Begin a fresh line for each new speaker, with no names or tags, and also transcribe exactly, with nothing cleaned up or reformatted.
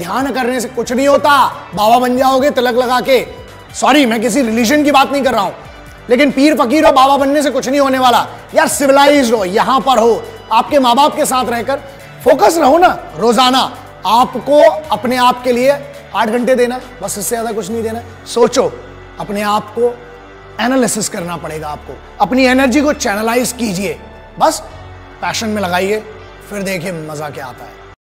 ध्यान करने से कुछ नहीं होता, बाबा बन जाओगे तिलक लगा के। सॉरी, मैं किसी रिलीजन की बात नहीं कर रहा हूं, लेकिन पीर फकीर और बाबा बनने से कुछ नहीं होने वाला यार। सिविलाइज्ड हो, यहां पर हो, आपके माँ बाप के साथ रहकर फोकस रहो ना। रोजाना आपको अपने आप के लिए आठ घंटे देना है, बस, इससे ज्यादा कुछ नहीं देना है। सोचो, अपने आप को एनालिसिस करना पड़ेगा आपको, अपनी एनर्जी को चैनलाइज कीजिए, बस पैशन में लगाइए, फिर देखिए मजा क्या आता है।